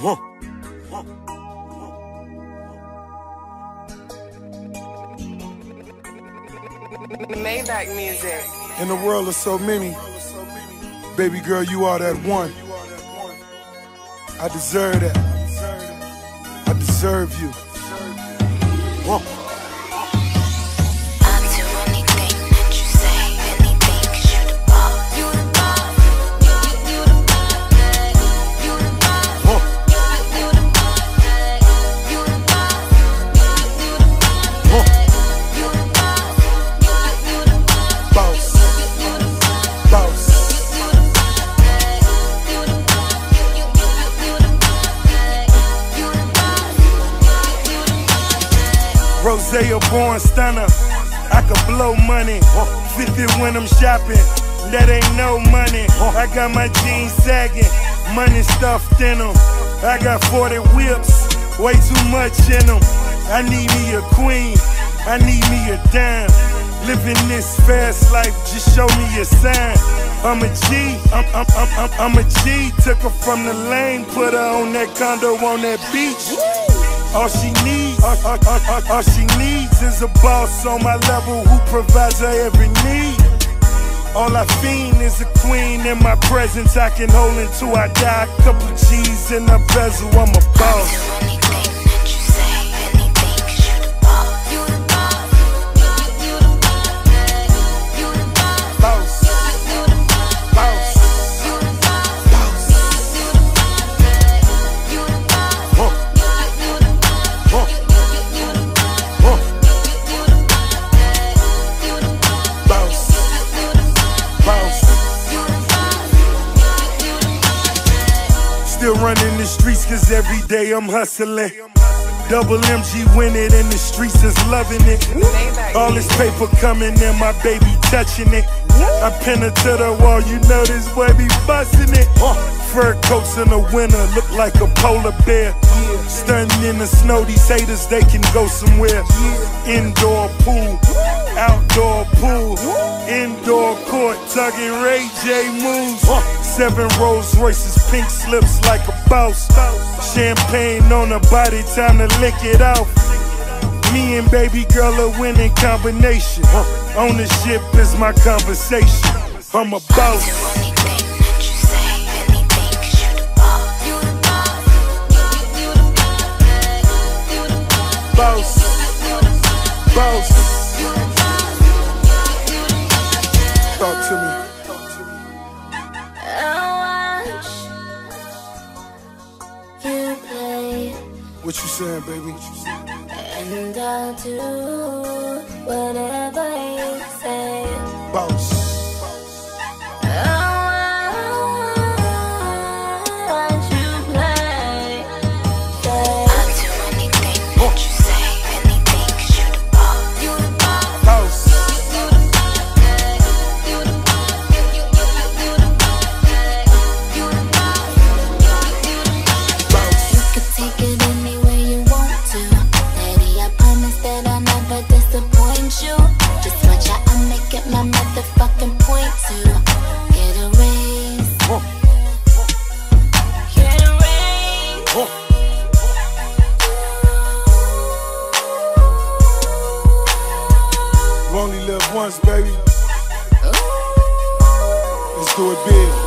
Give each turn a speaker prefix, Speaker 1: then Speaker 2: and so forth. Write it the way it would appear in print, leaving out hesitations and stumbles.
Speaker 1: Maybach music.
Speaker 2: In the world of so many, baby girl, you are that one. I deserve that. I deserve you. Rose, a born stunner, I could blow money. 50 when I'm shopping, that ain't no money. I got my jeans sagging, money stuffed in them. I got 40 whips, way too much in them. I need me a queen, I need me a dime. Living this fast life, just show me a sign. I'm a G, I'm a G. Took her from the lane, put her on that condo on that beach. All she needs is a boss on my level who provides her every need. All I fiend is a queen in my presence I can hold until I die. Couple G's in the bezel, I'm a boss. Still running the streets cause every day I'm hustling. Double MG win it and the streets is loving it. All this paper coming in, my baby touching it. I pin her to the wall, you know this boy be busting it. Fur coats in the winter look like a polar bear. Stunting in the snow, these haters they can go somewhere. Indoor pool, outdoor pool, indoor court, tugging Ray J moves. 7 Rolls Royces, pink slips like a boss. Champagne on her body, time to lick it off. Me and baby girl a winning combination. Ownership is my conversation. I'm a boss. Boss, boss. Talk to me. What you saying, baby?
Speaker 3: And I'll do whatever you say.
Speaker 2: Boss. You only live once, baby. Let's do it big.